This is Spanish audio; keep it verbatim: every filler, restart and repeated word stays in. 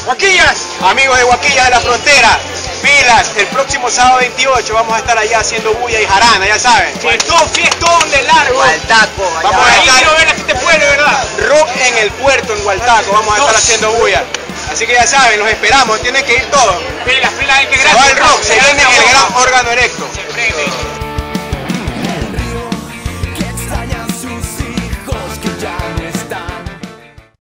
Huaquillas, amigos de Huaquillas de la Frontera, pilas, el próximo sábado veintiocho vamos a estar allá haciendo bulla y jarana, ya saben. Fiestón, fiestón de largo. Hualtaco, vamos a estar, quiero ver a este pueblo, ¿verdad? Rock en el puerto, en Hualtaco, vamos a estar haciendo bulla. Así que ya saben, los esperamos, tienen que ir todos. Pilas, pilas, hay que Se va el rock, se viene el gran órgano erecto. Se prende.